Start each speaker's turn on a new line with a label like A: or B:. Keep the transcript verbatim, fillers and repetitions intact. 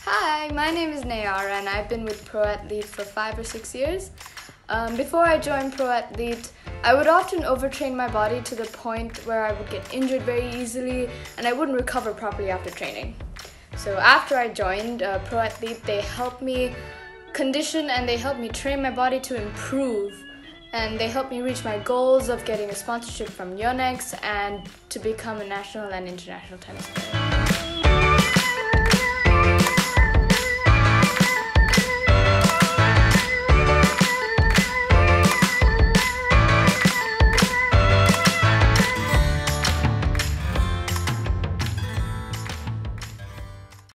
A: Hi, my name is Neyara and I've been with ProAthlete for five or six years. Um, before I joined ProAthlete, I would often overtrain my body to the point where I would get injured very easily and I wouldn't recover properly after training. So after I joined uh, ProAthlete, they helped me condition and they helped me train my body to improve. And they helped me reach my goals of getting a sponsorship from Yonex and to become a national and international tennis player.